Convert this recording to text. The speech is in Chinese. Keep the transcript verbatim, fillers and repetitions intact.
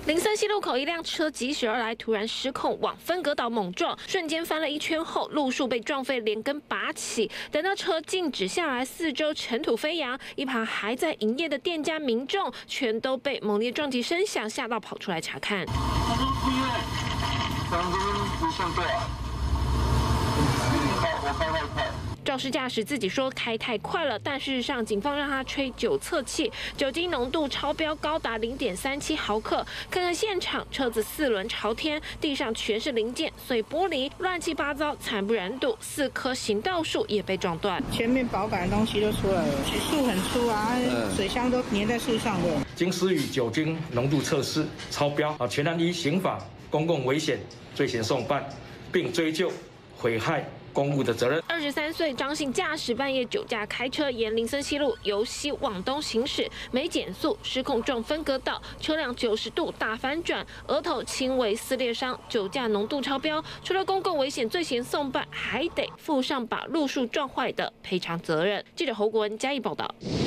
林森西路口一辆车疾驶而来，突然失控往分隔岛猛撞，瞬间翻了一圈后，路树被撞飞，连根拔起。等到车静止下来，四周尘土飞扬，一旁还在营业的店家、民众全都被猛烈撞击声响吓到，跑出来查看。肇事驾驶自己说开太快了，但事实上警方让他吹酒测器，酒精浓度超标高达零点三七毫克。看看现场，车子四轮朝天，地上全是零件、碎玻璃，乱七八糟，惨不忍睹。四棵行道树也被撞断， 前面保杆的东西都出来了，树很粗啊，水箱都粘在树上的。 经施予酒精浓度测试超标啊，全然依刑法公共危险罪嫌送办，并追究毁害公务的责任。 二十三岁张姓驾驶半夜酒驾开车，沿林森西路由西往东行驶，没减速，失控撞分隔岛，车辆九十度大翻转，额头轻微撕裂伤，酒驾浓度超标，除了公共危险罪嫌送办，还得负上把路树撞坏的赔偿责任。记者侯国文嘉义报道。